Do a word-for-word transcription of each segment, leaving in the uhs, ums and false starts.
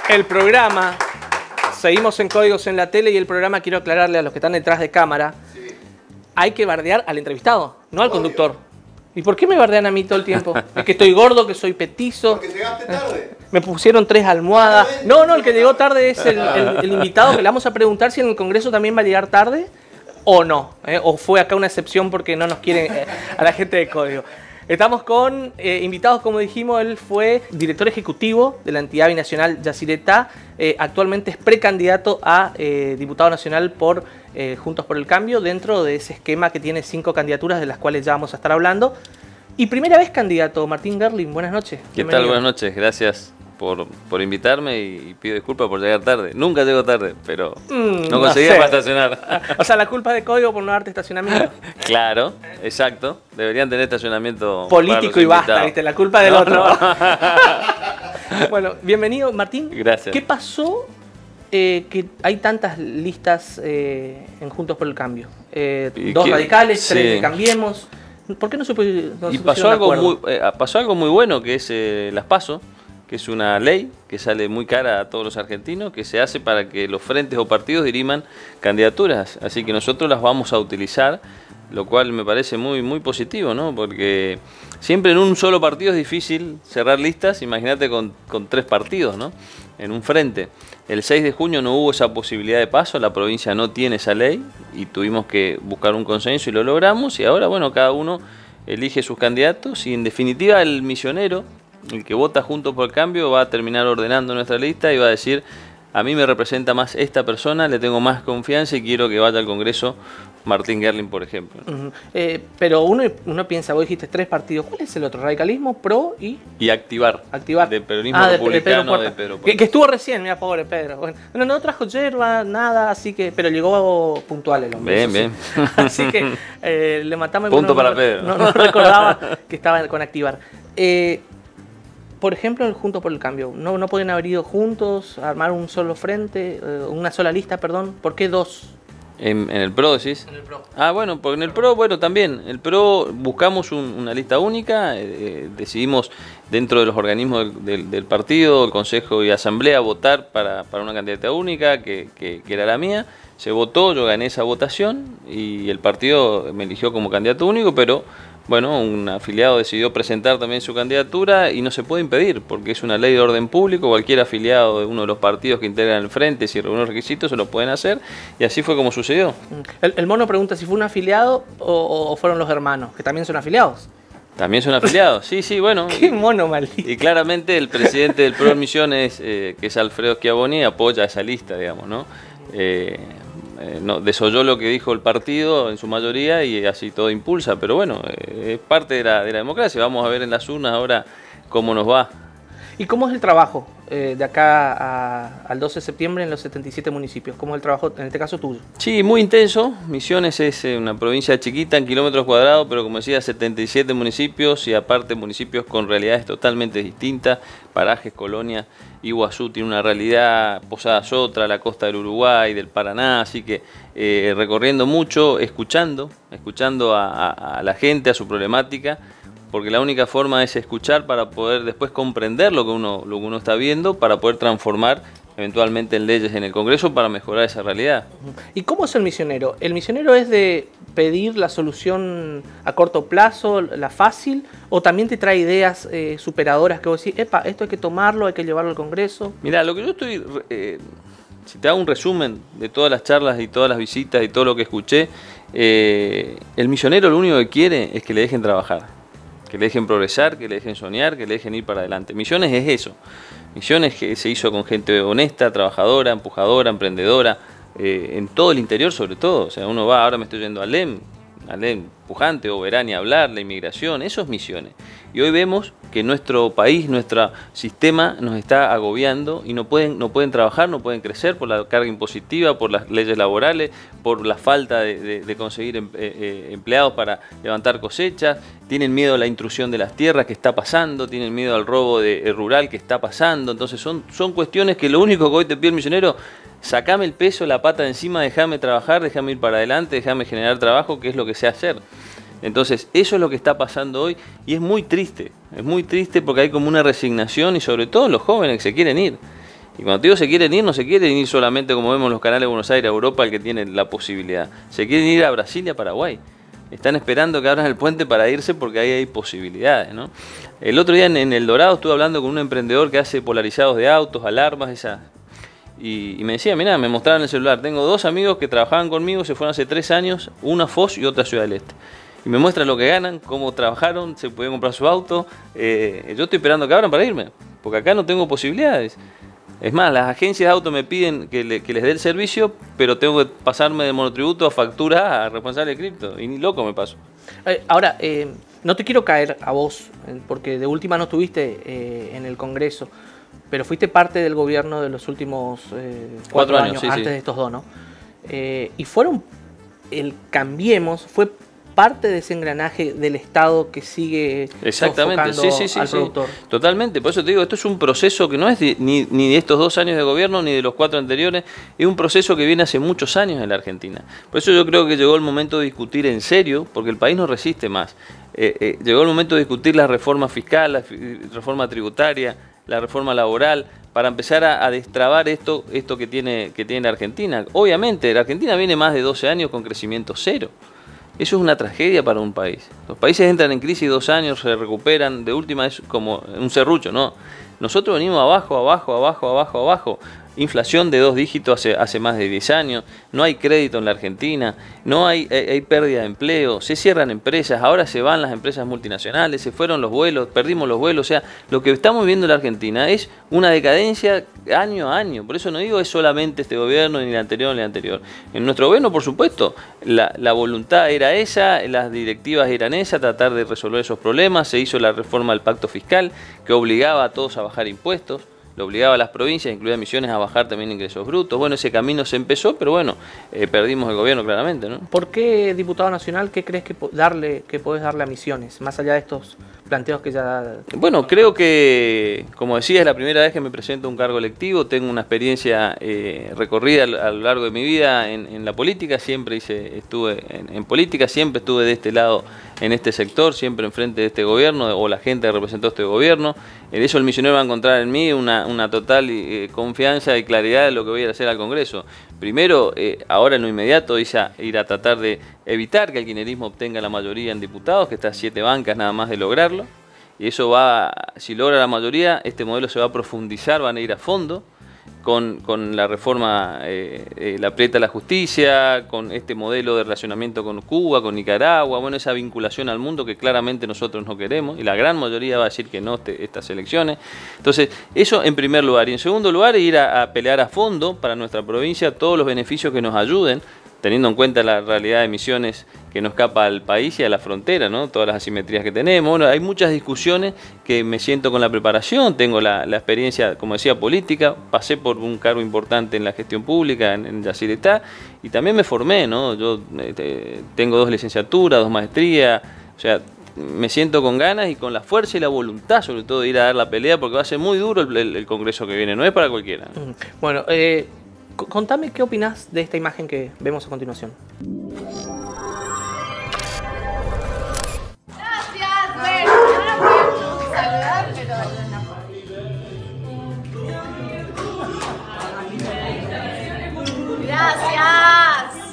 el programa, seguimos en Códigos en la Tele y el programa, quiero aclararle a los que están detrás de cámara, sí. Hay que bardear al entrevistado, no al Obvio. conductor. ¿Y por qué me bardean a mí todo el tiempo? ¿Es que estoy gordo, que soy petizo? Porque llegaste tarde. Me pusieron tres almohadas. No, no, el que llegó tarde es el, el, el invitado, que le vamos a preguntar si en el Congreso también va a llegar tarde o no. ¿eh? O fue acá una excepción porque no nos quieren eh, a la gente de Código. Estamos con eh, invitados, como dijimos, él fue director ejecutivo de la entidad binacional Yacyretá, eh, actualmente es precandidato a eh, diputado nacional por eh, Juntos por el Cambio, dentro de ese esquema que tiene cinco candidaturas, de las cuales ya vamos a estar hablando. Y primera vez candidato, Martín Gerling, buenas noches. ¿Qué Bienvenido. tal? Buenas noches, gracias por, por invitarme y, y pido disculpas por llegar tarde. Nunca llego tarde, pero mm, no conseguía no para estacionar. O sea, la culpa es de Código por no darte estacionamiento. Claro, exacto. Deberían tener estacionamiento político y basta, ¿viste? La culpa del no, otro. No. Bueno, bienvenido, Martín. Gracias. ¿Qué pasó eh, que hay tantas listas eh, en Juntos por el Cambio? Eh, dos que, radicales, sí. tres de Cambiemos. ¿Por qué no se puede? No y se pasó algo, muy, eh, pasó algo muy bueno, que es eh, las PASO, que es una ley que sale muy cara a todos los argentinos, que se hace para que los frentes o partidos diriman candidaturas. Así que nosotros las vamos a utilizar, lo cual me parece muy, muy positivo, ¿no? Porque siempre en un solo partido es difícil cerrar listas, imagínate con, con tres partidos, ¿no? En un frente. El seis de junio no hubo esa posibilidad de paso, la provincia no tiene esa ley y tuvimos que buscar un consenso y lo logramos, y ahora, bueno, cada uno elige sus candidatos y en definitiva el misionero, el que vota Juntos por el Cambio, va a terminar ordenando nuestra lista y va a decir: a mí me representa más esta persona, le tengo más confianza y quiero que vaya al Congreso Martín Gerling, por ejemplo. Uh-huh. eh, pero uno, uno piensa, vos dijiste tres partidos, ¿cuál es el otro? Radicalismo, PRO y... Y Activar. Activar. De peronismo ah, republicano. De, de Pedro que, que estuvo recién, mira, pobre Pedro. Bueno, no, no trajo yerba, nada, así que... Pero llegó puntual el hombre. Bien, bien. Sí. Así que eh, le matamos... Punto no, para no, Pedro. No, no recordaba que estaba con Activar. Eh, por ejemplo, el Juntos por el Cambio, ¿no, no pueden haber ido juntos, armar un solo frente, eh, una sola lista, perdón? ¿Por qué dos? ¿En, en el PRO decís? En el PRO. Ah, bueno, porque en el PRO, bueno, también. El PRO buscamos un, una lista única, eh, decidimos dentro de los organismos del, del, del partido, el Consejo y Asamblea, votar para, para una candidata única, que, que, que era la mía. Se votó, yo gané esa votación y el partido me eligió como candidato único, pero bueno, un afiliado decidió presentar también su candidatura y no se puede impedir, porque es una ley de orden público. Cualquier afiliado de uno de los partidos que integran el frente, si reúne los requisitos, se lo pueden hacer, y así fue como sucedió. El, el mono pregunta si fue un afiliado o, o fueron los hermanos, que también son afiliados. También son afiliados, sí, sí, bueno. ¡Qué y, mono maldito! Y claramente el presidente del PRO en Misiones, eh, que es Alfredo Schiavoni, apoya esa lista, digamos, ¿no? Eh, Eh, no, desoyó lo que dijo el partido en su mayoría y así todo impulsa, pero bueno, eh, es parte de la, de la democracia. Vamos a ver en las urnas ahora cómo nos va. ¿Y cómo es el trabajo eh, de acá a, al doce de septiembre en los setenta y siete municipios? ¿Cómo es el trabajo, en este caso, tuyo? Sí, muy intenso. Misiones es una provincia chiquita en kilómetros cuadrados, pero como decía, setenta y siete municipios y aparte municipios con realidades totalmente distintas, parajes, colonias. Iguazú tiene una realidad, Posadas otra, la costa del Uruguay, del Paraná, así que eh, recorriendo mucho, escuchando, escuchando a, a, a la gente, a su problemática, porque la única forma es escuchar para poder después comprender lo que uno, lo que uno está viendo, para poder transformar eventualmente en leyes en el Congreso para mejorar esa realidad. ¿Y cómo es el misionero? ¿El misionero es de pedir la solución a corto plazo, la fácil, o también te trae ideas eh, superadoras que vos decís, epa, esto hay que tomarlo, hay que llevarlo al Congreso? Mirá, lo que yo estoy, eh, si te hago un resumen de todas las charlas y todas las visitas y todo lo que escuché, eh, el misionero lo único que quiere es que le dejen trabajar, que le dejen progresar, que le dejen soñar, que le dejen ir para adelante. Misiones es eso. Misiones que se hizo con gente honesta, trabajadora, empujadora, emprendedora, eh, en todo el interior sobre todo. O sea, uno va, ahora me estoy yendo a Alem, Alem, pujante, Oberani, a hablar, la inmigración, eso es Misiones. Y hoy vemos que nuestro país, nuestro sistema nos está agobiando y no pueden, no pueden trabajar, no pueden crecer por la carga impositiva, por las leyes laborales, por la falta de, de, de conseguir em, eh, empleados para levantar cosechas, tienen miedo a la intrusión de las tierras que está pasando, tienen miedo al robo de, eh, rural que está pasando. Entonces son, son cuestiones que lo único que hoy te pide el misionero: sacame el peso, la pata de encima, déjame trabajar, déjame ir para adelante, déjame generar trabajo, que es lo que sé hacer. Entonces, eso es lo que está pasando hoy y es muy triste, es muy triste porque hay como una resignación y sobre todo los jóvenes que se quieren ir. Y cuando te digo se quieren ir, no se quieren ir solamente como vemos en los canales de Buenos Aires, a Europa, el que tiene la posibilidad. Se quieren ir a Brasil y a Paraguay. Están esperando que abran el puente para irse porque ahí hay posibilidades, ¿no? El otro día en, en El Dorado estuve hablando con un emprendedor que hace polarizados de autos, alarmas, esas. Y, y me decía, mirá, me mostraron el celular. Tengo dos amigos que trabajaban conmigo, se fueron hace tres años, una a Foz y otra a Ciudad del Este. Y me muestran lo que ganan, cómo trabajaron, se pueden comprar su auto. Eh, yo estoy esperando que abran para irme, porque acá no tengo posibilidades. Es más, las agencias de auto me piden que, le, que les dé el servicio, pero tengo que pasarme de monotributo a factura a responsable de cripto. Y ni loco me paso. Eh, ahora, eh, no te quiero caer a vos, porque de última no estuviste eh, en el Congreso, pero fuiste parte del gobierno de los últimos eh, cuatro, cuatro años, años sí, antes sí. de estos dos, ¿no? Eh, y fueron, el Cambiemos fue parte de ese engranaje del Estado que sigue exactamente sí, sí, sí, al sí. productor. Totalmente, por eso te digo, esto es un proceso que no es de, ni, ni de estos dos años de gobierno ni de los cuatro anteriores, es un proceso que viene hace muchos años en la Argentina. Por eso yo creo que llegó el momento de discutir en serio, porque el país no resiste más. Eh, eh, llegó el momento de discutir la reforma fiscal, la reforma tributaria, la reforma laboral, para empezar a, a destrabar esto, esto que tiene, que tiene la Argentina. Obviamente, la Argentina viene más de doce años con crecimiento cero. Eso es una tragedia para un país. Los países entran en crisis dos años, se recuperan, de última es como un serrucho, ¿no? Nosotros venimos abajo, abajo, abajo, abajo, abajo. Inflación de dos dígitos hace, hace más de diez años, no hay crédito en la Argentina, no hay, hay, hay pérdida de empleo, se cierran empresas, ahora se van las empresas multinacionales, se fueron los vuelos, perdimos los vuelos, o sea, lo que estamos viendo en la Argentina es una decadencia año a año. Por eso no digo es solamente este gobierno, ni el anterior, ni el anterior. En nuestro gobierno, por supuesto, la, la voluntad era esa, las directivas eran esas, tratar de resolver esos problemas, se hizo la reforma del pacto fiscal que obligaba a todos a bajar impuestos, lo obligaba a las provincias, incluida Misiones, a bajar también ingresos brutos. Bueno, ese camino se empezó, pero bueno, eh, perdimos el gobierno claramente, ¿no? ¿Por qué, diputado nacional, qué crees que darle, que podés darle a Misiones, más allá de estos planteos que ya... Bueno, creo que, como decía, es la primera vez que me presento a un cargo electivo, tengo una experiencia eh, recorrida a lo largo de mi vida en, en la política, siempre hice, estuve en, en política, siempre estuve de este lado, en este sector, siempre enfrente de este gobierno, o la gente que representó este gobierno. En eso el misionero va a encontrar en mí una, una total eh, confianza y claridad de lo que voy a hacer al Congreso. Primero, eh, ahora en lo inmediato, ir a, ir a tratar de evitar que el kirchnerismo obtenga la mayoría en diputados, que está a siete bancas nada más de lograrlo. Y eso va, si logra la mayoría, este modelo se va a profundizar, van a ir a fondo con, con la reforma, eh, eh, la aprieta la justicia, con este modelo de relacionamiento con Cuba, con Nicaragua, bueno, esa vinculación al mundo que claramente nosotros no queremos, y la gran mayoría va a decir que no este, estas elecciones. Entonces, eso en primer lugar. Y en segundo lugar, ir a, a pelear a fondo para nuestra provincia todos los beneficios que nos ayuden, teniendo en cuenta la realidad de Misiones que nos escapa al país y a la frontera, ¿no? Todas las asimetrías que tenemos. Bueno, hay muchas discusiones que me siento con la preparación, tengo la, la experiencia, como decía, política, pasé por un cargo importante en la gestión pública, en, en Yacyretá, y también me formé, ¿no? Yo eh, tengo dos licenciaturas, dos maestrías, o sea, me siento con ganas y con la fuerza y la voluntad, sobre todo, de ir a dar la pelea, porque va a ser muy duro el, el, el Congreso que viene, no es para cualquiera. Bueno, eh... contame qué opinás de esta imagen que vemos a continuación. Gracias, bueno, no nos podemos saludar, pero... Gracias.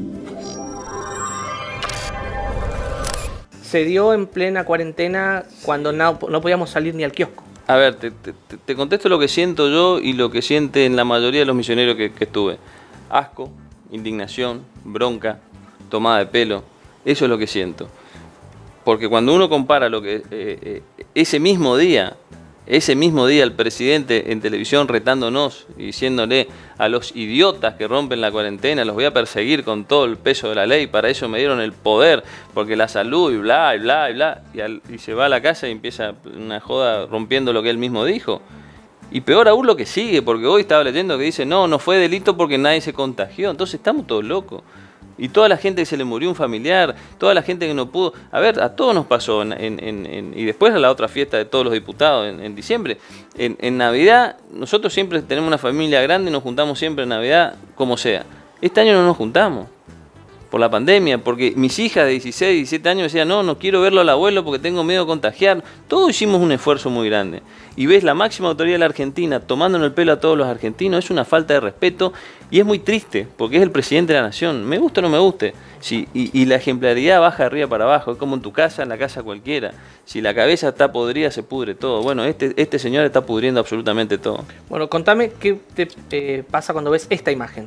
Se dio en plena cuarentena cuando no, no podíamos salir ni al kiosco. A ver, te, te, te contesto lo que siento yo y lo que sienten la mayoría de los misioneros que, que estuve. Asco, indignación, bronca, tomada de pelo, eso es lo que siento. Porque cuando uno compara lo que eh, eh, ese mismo día, ese mismo día el presidente en televisión retándonos y diciéndole a los idiotas que rompen la cuarentena, los voy a perseguir con todo el peso de la ley, para eso me dieron el poder, porque la salud y bla, y bla, y bla, y, al, y se va a la casa y empieza una joda rompiendo lo que él mismo dijo. Y peor aún lo que sigue, porque hoy estaba leyendo que dice, no, no fue delito porque nadie se contagió, entonces estamos todos locos. Y toda la gente que se le murió un familiar, toda la gente que no pudo... A ver, a todos nos pasó, en, en, en, y después a la otra fiesta de todos los diputados en, en diciembre. En, en Navidad, nosotros siempre tenemos una familia grande y nos juntamos siempre en Navidad, como sea. Este año no nos juntamos, por la pandemia, porque mis hijas de dieciséis, diecisiete años decían, no, no quiero verlo al abuelo porque tengo miedo de contagiar. Todos hicimos un esfuerzo muy grande. Y ves la máxima autoridad de la Argentina tomando en el pelo a todos los argentinos, es una falta de respeto y es muy triste, porque es el presidente de la nación, me guste o no me guste. Sí, y, y la ejemplaridad baja de arriba para abajo, es como en tu casa, en la casa cualquiera. Si la cabeza está podrida, se pudre todo. Bueno, este, este señor está pudriendo absolutamente todo. Bueno, contame qué te eh, pasa cuando ves esta imagen.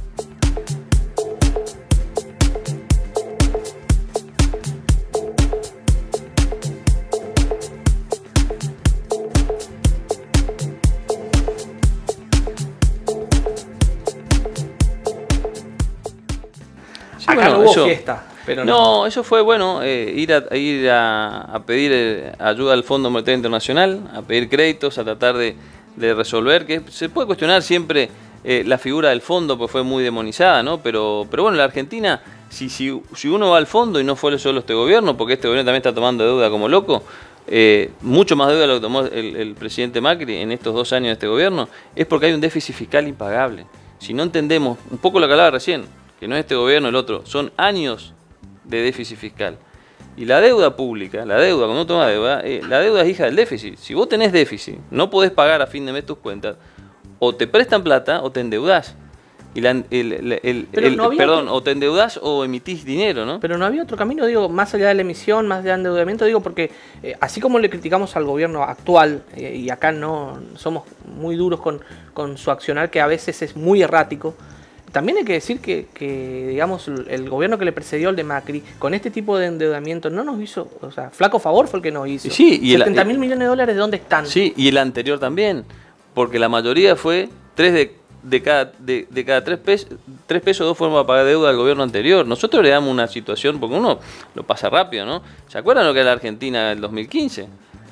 Acá bueno, no hubo eso, fiesta, pero no. No, eso fue, bueno, eh, ir, a, ir a, a pedir eh, ayuda al Fondo Monetario Internacional, a pedir créditos, a tratar de, de resolver, que se puede cuestionar siempre eh, la figura del fondo, pues fue muy demonizada, ¿no? Pero, pero bueno, la Argentina, si, si, si uno va al fondo y no fue solo este gobierno, porque este gobierno también está tomando deuda como loco, eh, mucho más deuda de lo que tomó el, el presidente Macri en estos dos años de este gobierno, es porque hay un déficit fiscal impagable. Si no entendemos, un poco lo que hablaba recién, que no es este gobierno el otro, son años de déficit fiscal. Y la deuda pública, la deuda, cuando uno toma deuda, eh, la deuda es hija del déficit. Si vos tenés déficit, no podés pagar a fin de mes tus cuentas, o te prestan plata o te endeudás. Y la, el, el, el, el, no perdón, otro... o te endeudás o emitís dinero, ¿no? Pero no había otro camino, digo, más allá de la emisión, más allá del endeudamiento, digo, porque eh, así como le criticamos al gobierno actual, eh, y acá no somos muy duros con, con su accionar, que a veces es muy errático, también hay que decir que, que, digamos, el gobierno que le precedió al de Macri, con este tipo de endeudamiento, no nos hizo, o sea, flaco favor fue el que nos hizo. Sí, y setenta mil millones de dólares, ¿de dónde están? Sí, y el anterior también, porque la mayoría fue tres de, de, cada, de, de cada tres pesos, tres pesos, dos fueron para pagar deuda al gobierno anterior. Nosotros le damos una situación, porque uno lo pasa rápido, ¿no? ¿Se acuerdan lo que era la Argentina del dos mil quince?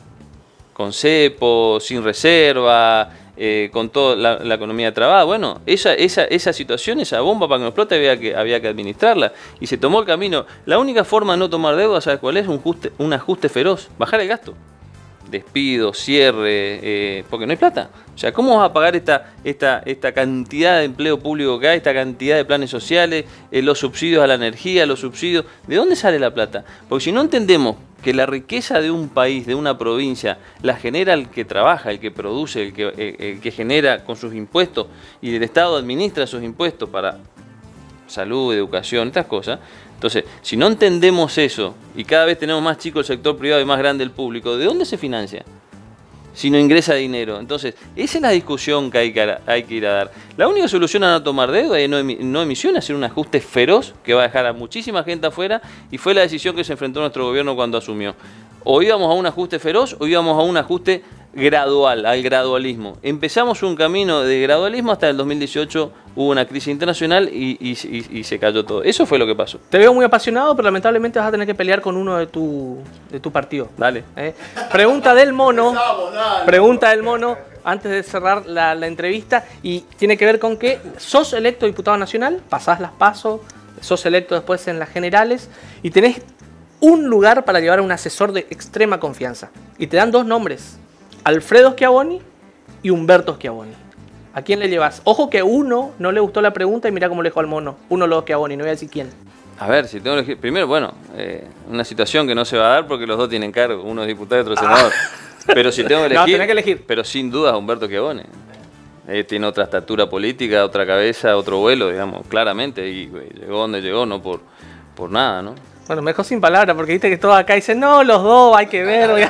Con cepo, sin reserva... Eh, con toda la, la economía trabada. Bueno, esa, esa, esa situación, esa bomba para que no explote, había que, había que administrarla. Y se tomó el camino. La única forma de no tomar deuda, ¿sabes cuál es? Un, juste, un ajuste feroz. Bajar el gasto. Despido, cierre, eh, porque no hay plata. O sea, ¿cómo vas a pagar esta, esta, esta cantidad de empleo público que hay, esta cantidad de planes sociales, eh, los subsidios a la energía, los subsidios? ¿De dónde sale la plata? Porque si no entendemos que la riqueza de un país, de una provincia, la genera el que trabaja, el que produce, el que, el, el que genera con sus impuestos, y el Estado administra sus impuestos para salud, educación, estas cosas. Entonces, si no entendemos eso, y cada vez tenemos más chico el sector privado y más grande el público, ¿de dónde se financia? Si no ingresa dinero. Entonces, esa es la discusión que hay que, hay que ir a dar. La única solución a no tomar deuda y no, emi, no emisión es hacer un ajuste feroz que va a dejar a muchísima gente afuera, y fue la decisión que se enfrentó nuestro gobierno cuando asumió. O íbamos a un ajuste feroz o íbamos a un ajuste gradual, al gradualismo. Empezamos un camino de gradualismo, hasta el dos mil dieciocho hubo una crisis internacional y, y, y, y se cayó todo. Eso fue lo que pasó. Te veo muy apasionado, pero lamentablemente vas a tener que pelear con uno de tu, de tu partido. Dale. ¿Eh? Pregunta del mono, pregunta del mono, antes de cerrar la, la entrevista, y tiene que ver con que sos electo diputado nacional, pasás las PASO, sos electo después en las generales, y tenés un lugar para llevar a un asesor de extrema confianza. Y te dan dos nombres, Alfredo Schiavoni y Humberto Schiavoni. ¿A quién le llevas? Ojo que uno no le gustó la pregunta y mira cómo le dejó al mono. Uno lo Schiavoni, no voy a decir quién. A ver, si tengo que elegir. Primero, bueno, eh, una situación que no se va a dar porque los dos tienen cargo, uno es diputado y otro senador. Ah. Pero si tengo que elegir, no, tenés que elegir. Pero sin duda Humberto Schiavoni. Eh, tiene otra estatura política, otra cabeza, otro vuelo, digamos, claramente. Y güey, llegó donde llegó, no por, por nada, ¿no? Bueno, me dejó sin palabras porque viste que todos acá dicen, no, los dos, hay que ver.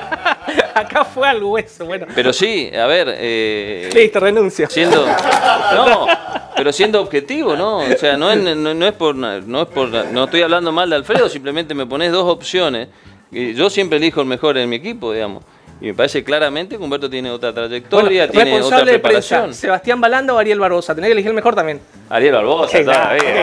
Acá fue al hueso, bueno. Pero sí, a ver... Eh, Listo, renuncio. Siendo... No, pero siendo objetivo, ¿no? O sea, no es, no, no es por... No es por, no estoy hablando mal de Alfredo, simplemente me pones dos opciones. Y yo siempre elijo el mejor en mi equipo, digamos. Y me parece claramente que Humberto tiene otra trayectoria, bueno, tiene otra preparación. Prensa, ¿Sebastián Balanda o Ariel Barbosa? Tenés que elegir el mejor también. Ariel Barbosa, todavía.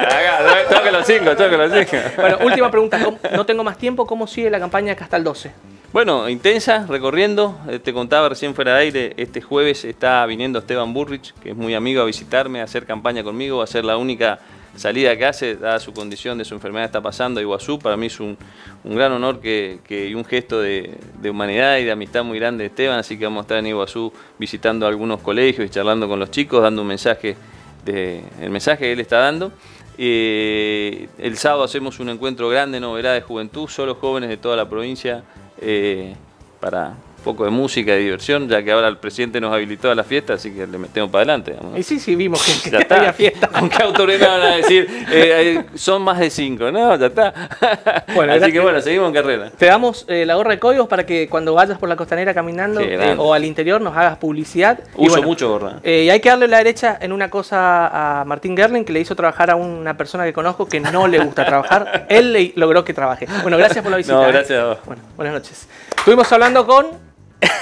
Toque los cinco, toque los cinco. Bueno, última pregunta. No tengo más tiempo. ¿Cómo sigue la campaña acá hasta el doce? Bueno, intensa, recorriendo. Te contaba recién fuera de aire, este jueves está viniendo Esteban Burrich, que es muy amigo, a visitarme, a hacer campaña conmigo. Va a ser la única salida que hace, dada su condición de su enfermedad está pasando a Iguazú. Para mí es un, un gran honor que, que, y un gesto de, de humanidad y de amistad muy grande de Esteban, así que vamos a estar en Iguazú visitando algunos colegios y charlando con los chicos, dando un mensaje, de, el mensaje que él está dando. Eh, el sábado hacemos un encuentro grande, novedad de juventud, solo jóvenes de toda la provincia, eh, para un poco de música y diversión, ya que ahora el presidente nos habilitó a la fiesta, así que le metemos para adelante. Digamos, ¿no? Y sí, sí, vimos que, Ya que está. había fiesta. ¿Con qué autoridad van a decir? Eh, eh, son más de cinco, ¿no? Ya está. Bueno, así gracias. que bueno, seguimos en carrera. Te damos eh, la gorra de códigos para que cuando vayas por la costanera caminando Qué eh, grande. o al interior nos hagas publicidad. Y Uso bueno, mucho gorra. Eh, y hay que darle la derecha en una cosa a Martín Gerling, que le hizo trabajar a una persona que conozco que no le gusta trabajar. Él le logró que trabaje. Bueno, gracias por la visita. No, ¿eh? gracias a vos. Bueno, buenas noches. Estuvimos hablando con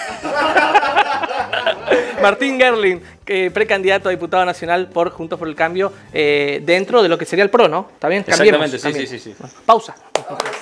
Martín Gerling, que precandidato a diputado nacional por Juntos por el Cambio, eh, dentro de lo que sería el PRO, ¿no? ¿Está bien? Cambiemos, Exactamente, sí, cambiemos. sí, sí, sí. Bueno, pausa.